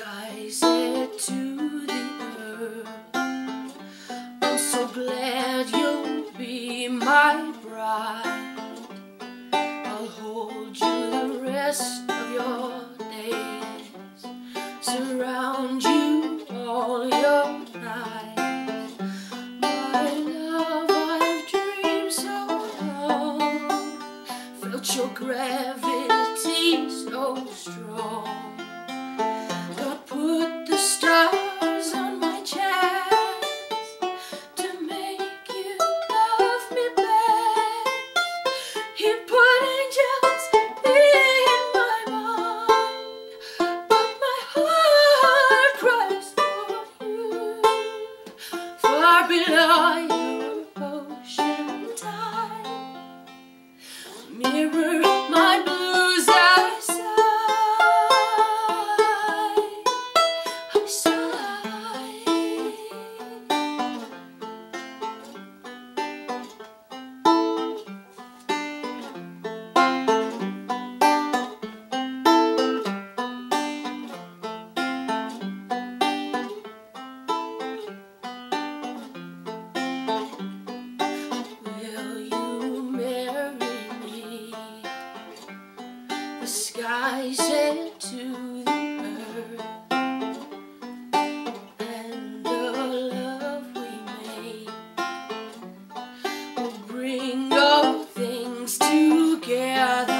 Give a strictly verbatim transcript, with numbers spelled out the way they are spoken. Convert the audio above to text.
sky said to the earth, I'm so glad you'll be my bride. I'll hold you the rest of your days, surround you all your nights. My love, I've dreamed so long, felt your gravity so strong. God put the stars on my chest to make you love me best. He put angels in my mind, but my heart cries for you, far below your ocean tide. Mirror my blues, I sigh, I sigh. Will you marry me? The sky said to the earth, and the love we made will bring all things together.